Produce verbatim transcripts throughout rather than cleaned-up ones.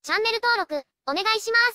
チャンネル登録、お願いします。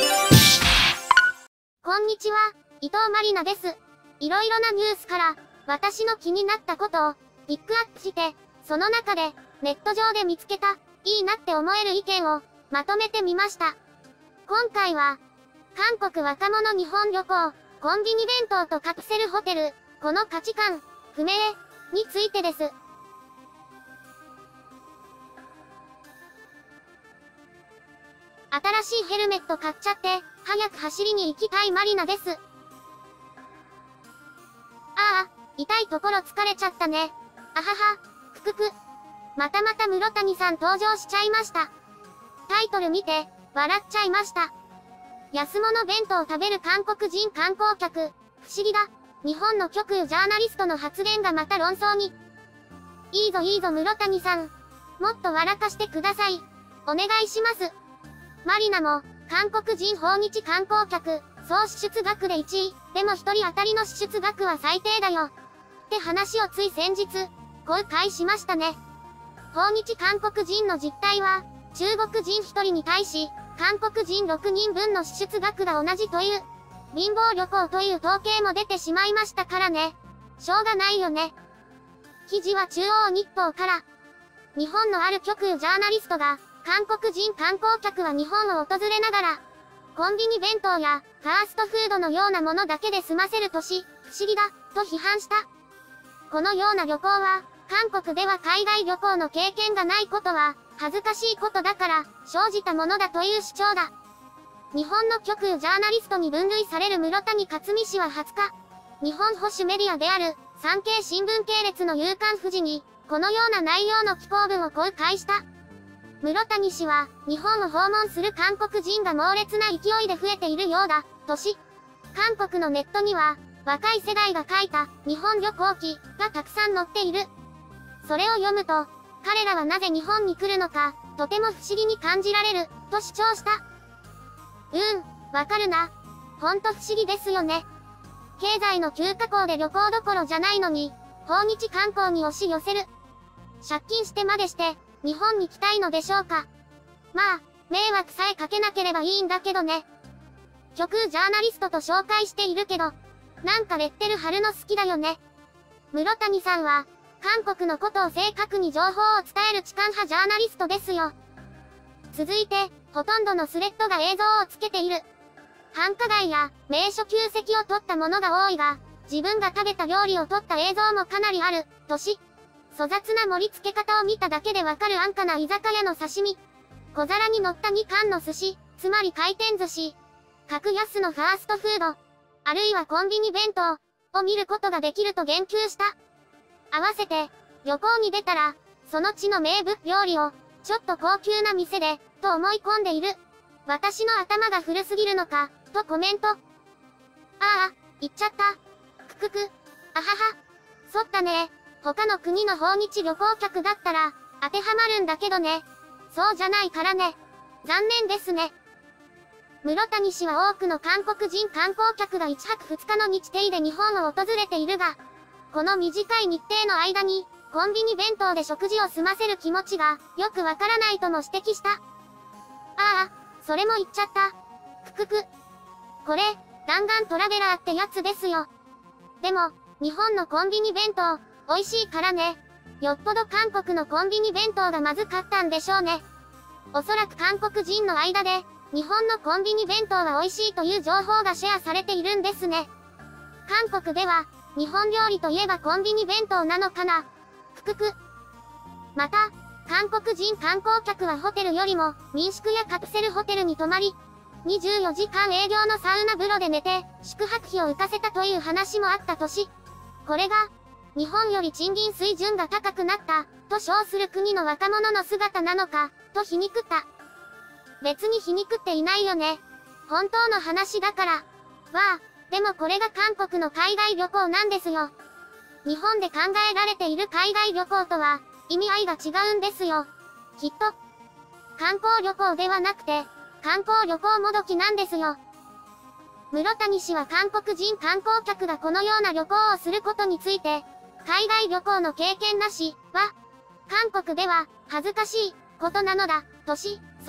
こんにちは、伊藤まりなです。いろいろなニュースから、私の気になったことを、ピックアップして、その中で、ネット上で見つけた、いいなって思える意見を、まとめてみました。今回は、韓国若者日本旅行、コンビニ弁当とカプセルホテル、この価値観、不明、についてです。新しいヘルメット買っちゃって、早く走りに行きたいまりなです。ああ、痛いところ疲れちゃったね。あはは、くくく。またまた室谷さん登場しちゃいました。タイトル見て、笑っちゃいました。安物弁当を食べる韓国人観光客。不思議だ。日本の極右ジャーナリストの発言がまた論争に。いいぞいいぞ室谷さん。もっと笑かしてください。お願いします。マリナも、韓国人訪日観光客、総支出額でいちい、でも一人当たりの支出額は最低だよ。って話をつい先日、公開しましたね。訪日韓国人の実態は、中国人ひとりに対し、韓国人ろくにんぶんの支出額が同じという、貧乏旅行という統計も出てしまいましたからね。しょうがないよね。記事は中央日報から、日本のある極右ジャーナリストが、韓国人観光客は日本を訪れながら、コンビニ弁当やファーストフードのようなものだけで済ませるとし、不思議だ、と批判した。このような旅行は、韓国では海外旅行の経験がないことは、恥ずかしいことだから、生じたものだという主張だ。日本の極右ジャーナリストに分類される室谷克美氏ははつか、日本保守メディアである、産経新聞系列の夕刊フジに、このような内容の寄稿文を公開した。室谷氏は、日本を訪問する韓国人が猛烈な勢いで増えているようだ、とし、韓国のネットには、若い世代が書いた、日本旅行記がたくさん載っている。それを読むと、彼らはなぜ日本に来るのか、とても不思議に感じられる、と主張した。うーん、わかるな。ほんと不思議ですよね。経済の急下降で旅行どころじゃないのに、訪日観光に押し寄せる。借金してまでして、日本に来たいのでしょうか。まあ、迷惑さえかけなければいいんだけどね。極右ジャーナリストと紹介しているけど、なんかレッテル貼るの好きだよね。室谷さんは、韓国のことを正確に情報を伝える痴漢派ジャーナリストですよ。続いて、ほとんどのスレッドが映像をつけている。繁華街や名所旧跡を撮ったものが多いが、自分が食べた料理を撮った映像もかなりある、とし、粗雑な盛り付け方を見ただけでわかる安価な居酒屋の刺身。小皿に乗ったに貫の寿司、つまり回転寿司。格安のファーストフード。あるいはコンビニ弁当を見ることができると言及した。合わせて、旅行に出たら、その地の名物料理を、ちょっと高級な店で、と思い込んでいる。私の頭が古すぎるのか、とコメント。ああ、言っちゃった。くくく。あはは。そったね。他の国の訪日旅行客だったら、当てはまるんだけどね。そうじゃないからね。残念ですね。室谷氏は多くの韓国人観光客がいっはくふつかの日程で日本を訪れているが、この短い日程の間に、コンビニ弁当で食事を済ませる気持ちが、よくわからないとも指摘した。ああ、それも言っちゃった。くくく。これ、弾丸トラベラーってやつですよ。でも、日本のコンビニ弁当、美味しいからね。よっぽど韓国のコンビニ弁当がまずかったんでしょうね。おそらく韓国人の間で、日本のコンビニ弁当は美味しいという情報がシェアされているんですね。韓国では、日本料理といえばコンビニ弁当なのかな。くくく。また、韓国人観光客はホテルよりも民宿やカプセルホテルに泊まり、にじゅうよじかん営業のサウナ風呂で寝て、宿泊費を浮かせたという話もあった年。これが、日本より賃金水準が高くなった、と称する国の若者の姿なのか、と皮肉った。別に皮肉っていないよね。本当の話だから。わあ、でもこれが韓国の海外旅行なんですよ。日本で考えられている海外旅行とは、意味合いが違うんですよ。きっと。観光旅行ではなくて、観光旅行もどきなんですよ。室谷氏は韓国人観光客がこのような旅行をすることについて、海外旅行の経験なしは、韓国では恥ずかしいことなのだ、とし、その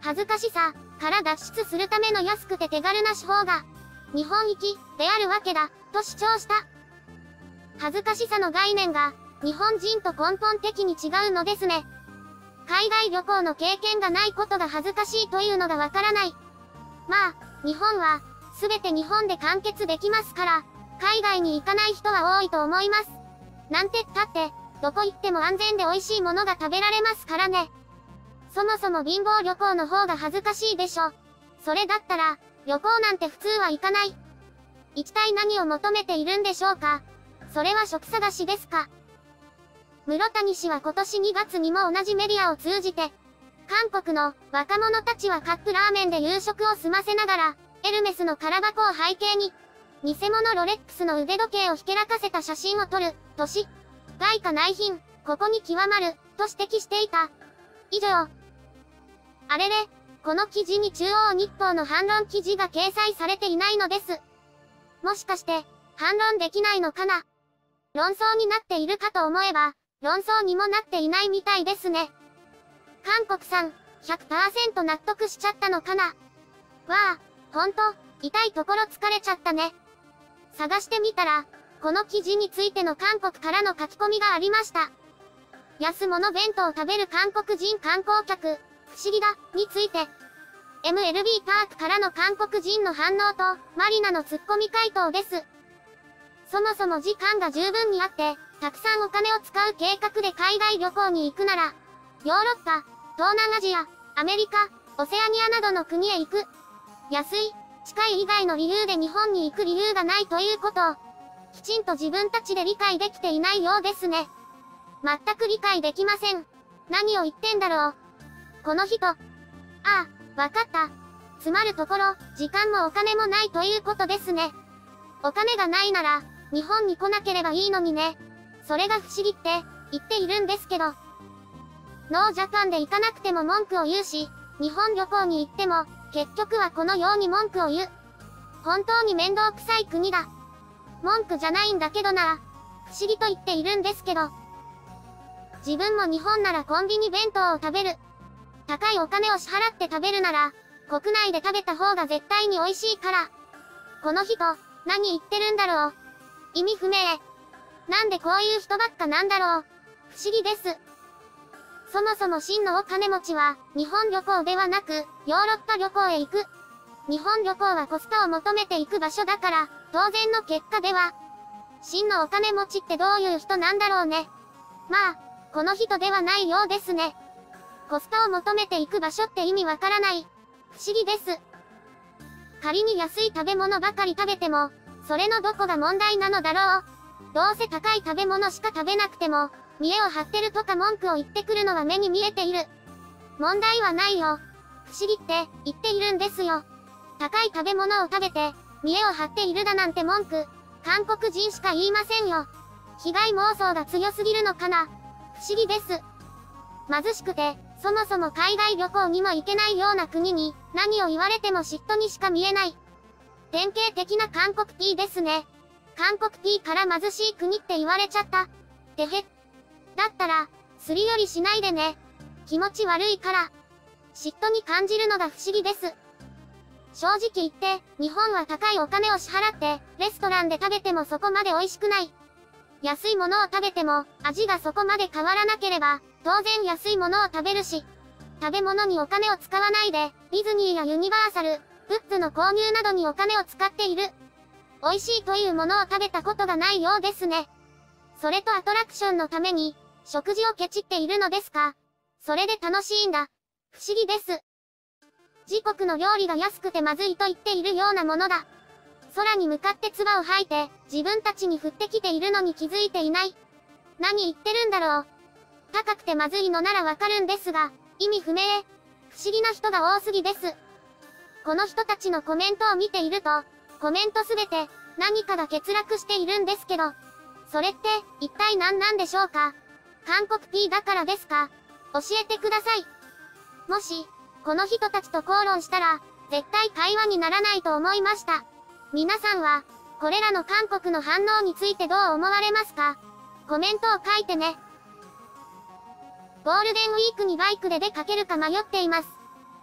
恥ずかしさから脱出するための安くて手軽な手法が、日本行きであるわけだ、と主張した。恥ずかしさの概念が、日本人と根本的に違うのですね。海外旅行の経験がないことが恥ずかしいというのがわからない。まあ、日本は、すべて日本で完結できますから、海外に行かない人は多いと思います。なんてったって、どこ行っても安全で美味しいものが食べられますからね。そもそも貧乏旅行の方が恥ずかしいでしょ。それだったら、旅行なんて普通は行かない。一体何を求めているんでしょうか。それは職探しですか。室谷氏は今年にがつにも同じメディアを通じて、韓国の若者たちはカップラーメンで夕食を済ませながら、エルメスの空箱を背景に、偽物ロレックスの腕時計をひけらかせた写真を撮る、とし、外貨内品、ここに極まる、と指摘していた。以上。あれれ、この記事に中央日報の反論記事が掲載されていないのです。もしかして、反論できないのかな。論争になっているかと思えば、論争にもなっていないみたいですね。韓国さん、ひゃくパーセント 納得しちゃったのかな。わあ、ほんと、痛いところ疲れちゃったね。探してみたら、この記事についての韓国からの書き込みがありました。安物弁当を食べる韓国人観光客、不思議だ、について。エムエルビー パークからの韓国人の反応と、マリナのツッコミ回答です。そもそも時間が十分にあって、たくさんお金を使う計画で海外旅行に行くなら、ヨーロッパ、東南アジア、アメリカ、オセアニアなどの国へ行く。安い、近い以外の理由で日本に行く理由がないということを、きちんと自分たちで理解できていないようですね。全く理解できません。何を言ってんだろう。この人。ああ、わかった。つまるところ、時間もお金もないということですね。お金がないなら、日本に来なければいいのにね。それが不思議って、言っているんですけど。ノージャパンで行かなくても文句を言うし、日本旅行に行っても、結局はこのように文句を言う。本当に面倒くさい国だ。文句じゃないんだけどな。不思議と言っているんですけど。自分も日本ならコンビニ弁当を食べる。高いお金を支払って食べるなら、国内で食べた方が絶対に美味しいから。この人、何言ってるんだろう。意味不明。なんでこういう人ばっかなんだろう。不思議です。そもそも真のお金持ちは、日本旅行ではなく、ヨーロッパ旅行へ行く。日本旅行はコストを求めていく場所だから、当然の結果では、真のお金持ちってどういう人なんだろうね。まあ、この人ではないようですね。コストを求めていく場所って意味わからない。不思議です。仮に安い食べ物ばかり食べても、それのどこが問題なのだろう。どうせ高い食べ物しか食べなくても、見栄を張ってるとか文句を言ってくるのは目に見えている。問題はないよ。不思議って言っているんですよ。高い食べ物を食べて、見栄を張っているだなんて文句、韓国人しか言いませんよ。被害妄想が強すぎるのかな。不思議です。貧しくて、そもそも海外旅行にも行けないような国に、何を言われても嫉妬にしか見えない。典型的な韓国 P ですね。韓国 P から貧しい国って言われちゃった。てへ。だったら、すり寄りしないでね。気持ち悪いから。嫉妬に感じるのが不思議です。正直言って、日本は高いお金を支払って、レストランで食べてもそこまで美味しくない。安いものを食べても、味がそこまで変わらなければ、当然安いものを食べるし、食べ物にお金を使わないで、ディズニーやユニバーサル、グッズの購入などにお金を使っている。美味しいというものを食べたことがないようですね。それとアトラクションのために、食事をケチっているのですか？それで楽しいんだ。不思議です。自国の料理が安くてまずいと言っているようなものだ。空に向かって唾を吐いて、自分たちに降ってきているのに気づいていない。何言ってるんだろう。高くてまずいのならわかるんですが、意味不明。不思議な人が多すぎです。この人たちのコメントを見ていると、コメントすべて、何かが欠落しているんですけど、それって、一体何なんでしょうか？韓国 P だからですか？教えてください。もし、この人たちと口論したら、絶対会話にならないと思いました。皆さんは、これらの韓国の反応についてどう思われますか？コメントを書いてね。ゴールデンウィークにバイクで出かけるか迷っています。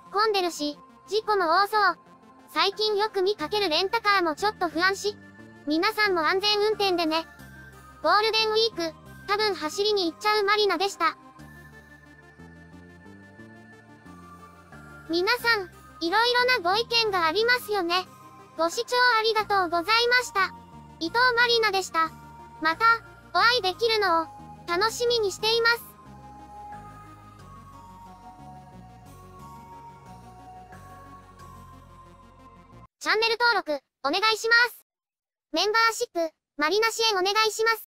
混んでるし、事故も多そう。最近よく見かけるレンタカーもちょっと不安し。皆さんも安全運転でね。ゴールデンウィーク、多分走りに行っちゃうマリナでした。皆さん、いろいろなご意見がありますよね。ご視聴ありがとうございました。伊藤マリナでした。また、お会いできるのを、楽しみにしています。チャンネル登録、お願いします。メンバーシップ、マリナ支援お願いします。